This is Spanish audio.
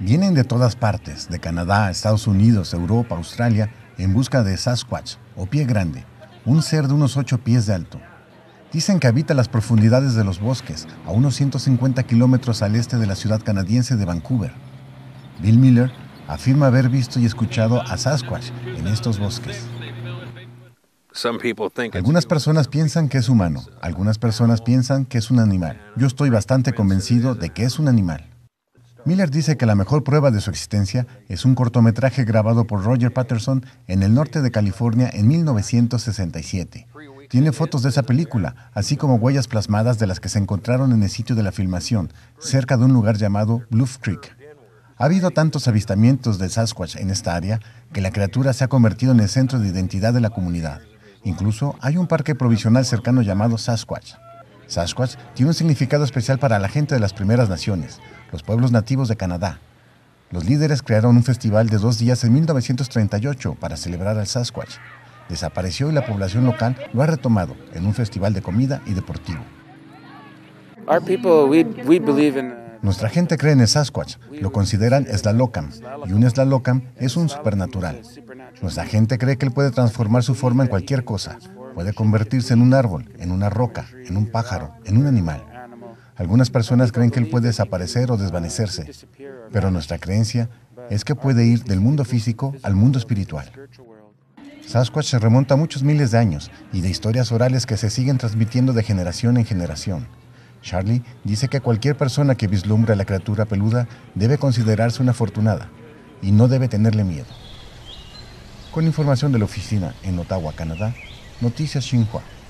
Vienen de todas partes, de Canadá, Estados Unidos, Europa, Australia, en busca de Sasquatch, o pie grande, un ser de unos 8 pies de alto. Dicen que habita las profundidades de los bosques, a unos 150 kilómetros al este de la ciudad canadiense de Vancouver. Bill Miller afirma haber visto y escuchado a Sasquatch en estos bosques. Algunas personas piensan que es humano, algunas personas piensan que es un animal. Yo estoy bastante convencido de que es un animal. Miller dice que la mejor prueba de su existencia es un cortometraje grabado por Roger Patterson en el norte de California en 1967. Tiene fotos de esa película, así como huellas plasmadas de las que se encontraron en el sitio de la filmación, cerca de un lugar llamado Bluff Creek. Ha habido tantos avistamientos de Sasquatch en esta área que la criatura se ha convertido en el centro de identidad de la comunidad. Incluso hay un parque provisional cercano llamado Sasquatch. Sasquatch tiene un significado especial para la gente de las primeras naciones, los pueblos nativos de Canadá. Los líderes crearon un festival de 2 días en 1938 para celebrar al Sasquatch. Desapareció y la población local lo ha retomado en un festival de comida y deportivo. Nuestra gente cree en el Sasquatch, lo consideran Slalocam, y un Slalocam es un supernatural. Nuestra gente cree que él puede transformar su forma en cualquier cosa. Puede convertirse en un árbol, en una roca, en un pájaro, en un animal. Algunas personas creen que él puede desaparecer o desvanecerse, pero nuestra creencia es que puede ir del mundo físico al mundo espiritual. Sasquatch se remonta a muchos miles de años y de historias orales que se siguen transmitiendo de generación en generación. Charlie dice que cualquier persona que vislumbre a la criatura peluda debe considerarse una afortunada y no debe tenerle miedo. Con información de la oficina en Ottawa, Canadá, Noticias Xinhua.